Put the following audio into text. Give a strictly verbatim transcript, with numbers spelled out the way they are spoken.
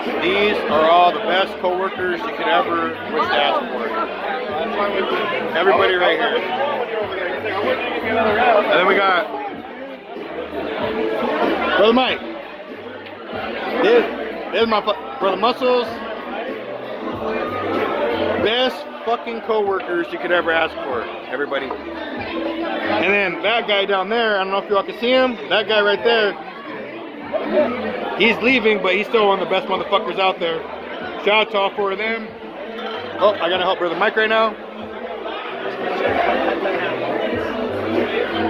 These are all the best co-workers you could ever wish to ask for. Everybody right here. And then we got Brother Mike. This, this is my Brother Muscles. Best fucking co-workers you could ever ask for, everybody. And then that guy down there, I don't know if y'all can see him. That guy right there, he's leaving, but he's still one of the best motherfuckers out there. Shout out to all four of them. Oh, I gotta help Brother Mike right now.